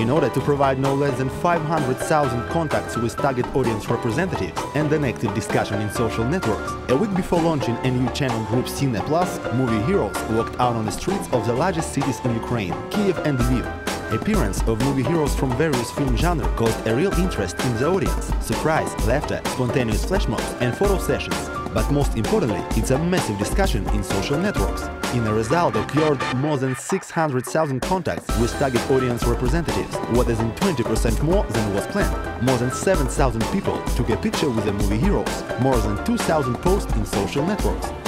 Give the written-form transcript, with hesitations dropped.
in order to provide no less than 500,000 contacts with target audience representatives and an active discussion in social networks. A week before launching a new channel group Cine Plus, movie heroes walked out on the streets of the largest cities in Ukraine, Kiev and Lviv. Appearance of movie heroes from various film genres caused a real interest in the audience, surprise, laughter, spontaneous flash mobs and photo sessions. But most importantly, it's a massive discussion in social networks. In a result occurred more than 600,000 contacts with target audience representatives, what is 20% more than was planned. More than 7,000 people took a picture with the movie heroes, more than 2,000 posts in social networks.